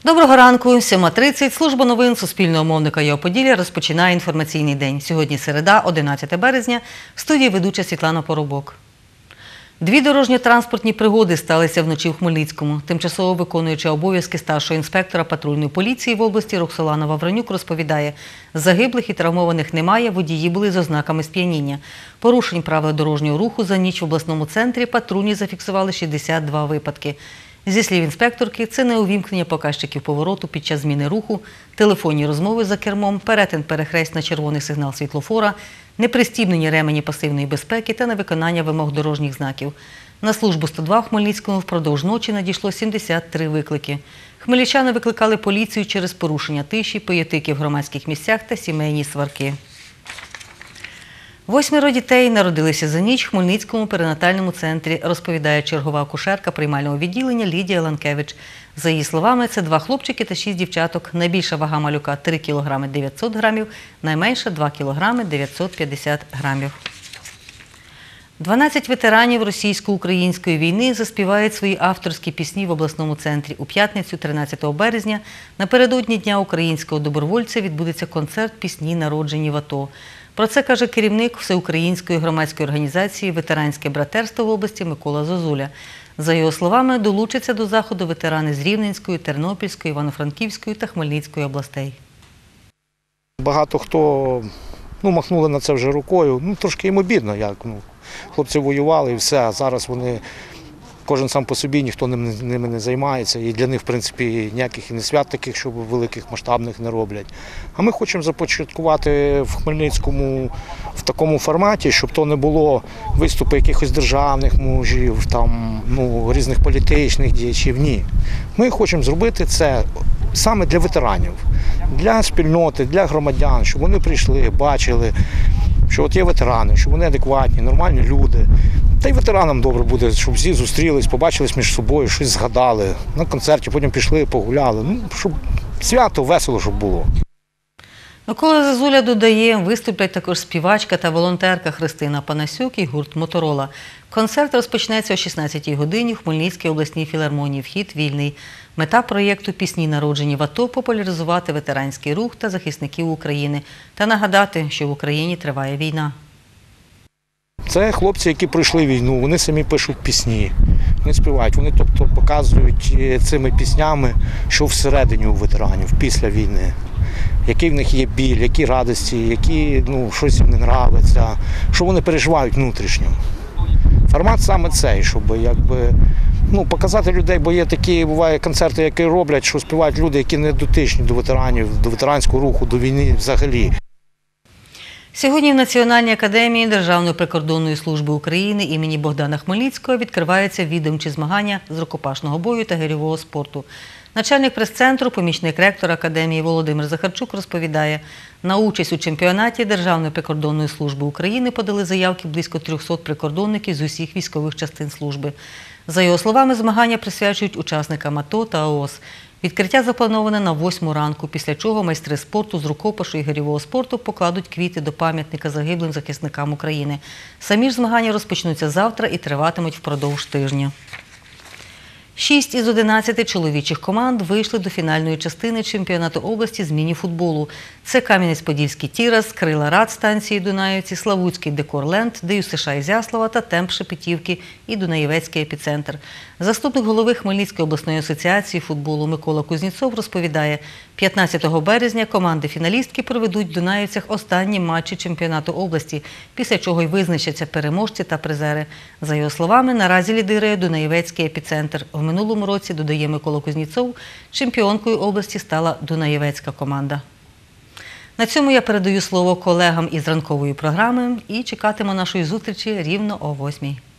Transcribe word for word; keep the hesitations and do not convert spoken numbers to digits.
Доброго ранку, сьома тридцять. Служба новин Суспільного мовника «Його Поділля» розпочинає інформаційний день. Сьогодні середа, одинадцяте березня. В студії ведуча Світлана Поробок. Дві дорожньо-транспортні пригоди сталися вночі в Хмельницькому. Тимчасово виконуюча обов'язки старшого інспектора патрульної поліції в області Роксолана Вавронюк розповідає, загиблих і травмованих немає, водії були з ознаками сп'яніння. Порушень правил дорожнього руху за ніч в обласному центрі патрульні зафіксували шістдесят два випадки. Зі слів інспекторки, це не увімкнення показчиків повороту під час зміни руху, телефонні розмови за кермом, перетин перехресть на червоний сигнал світлофора, непристібнені ремені пасивної безпеки та невиконання вимог дорожніх знаків. На службу сто два в Хмельницькому впродовж ночі надійшло сімдесят три виклики. Хмельничани викликали поліцію через порушення тиші, пиятики в громадських місцях та сімейні сварки. Восьмеро дітей народилися за ніч в Хмельницькому перинатальному центрі, розповідає чергова акушерка приймального відділення Лідія Ланкевич. За її словами, це два хлопчики та шість дівчаток. Найбільша вага малюка – три кілограми дев'ятсот грамів, найменша – два кілограми дев'ятсот п'ятдесят грамів. дванадцять ветеранів російсько-української війни заспівають свої авторські пісні в обласному центрі. У п'ятницю, тринадцятого березня, напередодні Дня українського добровольця відбудеться концерт пісні «Народжені в АТО». Про це каже керівник Всеукраїнської громадської організації «Ветеранське братерство» в області Микола Зозуля. За його словами, долучаться до заходу ветерани з Рівненської, Тернопільської, Івано-Франківської та Хмельницької областей. Багато хто ну, махнули на це вже рукою. Ну, трошки їм обідно, як ну, хлопці воювали і все, а зараз вони кожен сам по собі, ніхто ними не займається. І для них, в принципі, ніяких і не свят таких, щоб великих, масштабних не роблять. А ми хочемо започаткувати в Хмельницькому в такому форматі, щоб то не було виступи якихось державних мужів, там, ну, різних політичних діячів. Ні. Ми хочемо зробити це саме для ветеранів, для спільноти, для громадян, щоб вони прийшли, бачили, що от є ветерани, що вони адекватні, нормальні люди. Та й ветеранам добре буде, щоб всі зустрілись, побачились між собою, щось згадали. На концерті потім пішли, погуляли. Ну, щоб свято, весело, щоб було. Микола Зозуля додає, виступлять також співачка та волонтерка Христина Панасюк і гурт «Моторола». Концерт розпочнеться о шістнадцятій годині в Хмельницькій обласній філармонії. Вхід вільний. Мета проєкту «Пісні, народжені в АТО» – популяризувати ветеранський рух та захисників України та нагадати, що в Україні триває війна. Це хлопці, які пройшли війну, вони самі пишуть пісні, вони співають, вони тобто показують цими піснями, що всередині у ветеранів після війни. Який в них є біль, які радості, які, ну, щось їм не подобається, що вони переживають внутрішньо. Формат саме цей, щоб якби, ну, показати людей, бо є такі, бувають концерти, які роблять, що співають люди, які не дотичні до ветеранів, до ветеранського руху, до війни взагалі. Сьогодні в Національній академії Державної прикордонної служби України імені Богдана Хмельницького відкриваються відомчі змагання з рукопашного бою та гирьового спорту. Начальник прес-центру, помічник ректора академії Володимир Захарчук розповідає, на участь у чемпіонаті Державної прикордонної служби України подали заявки близько трьохсот прикордонників з усіх військових частин служби. За його словами, змагання присвячують учасникам АТО та ООС. Відкриття заплановане на восьму ранку, після чого майстри спорту з рукопашу і гирьового спорту покладуть квіти до пам'ятника загиблим захисникам України. Самі ж змагання розпочнуться завтра і триватимуть впродовж тижня. Шість із одинадцяти чоловічих команд вийшли до фінальної частини чемпіонату області з міні-футболу. Це Кам'янець-Подільський «Тірас», Крила Рад станції Дунаївці, Славутський «Декорленд», ДЮСШ Ізяслава та Темп Шепетівки і Дунаєвецький епіцентр. Заступник голови Хмельницької обласної асоціації футболу Микола Кузнєцов розповідає, п'ятнадцятого березня команди-фіналістки проведуть в Дунаївцях останні матчі чемпіонату області, після чого й визначаться переможці та призери. За його словами, наразі лідирує Дунаєвецький епіцентр. В минулому році, додає Микола Кузнєцов, чемпіонкою області стала Дунаєвецька команда. На цьому я передаю слово колегам із ранкової програми і чекатиму нашої зустрічі рівно о восьмій.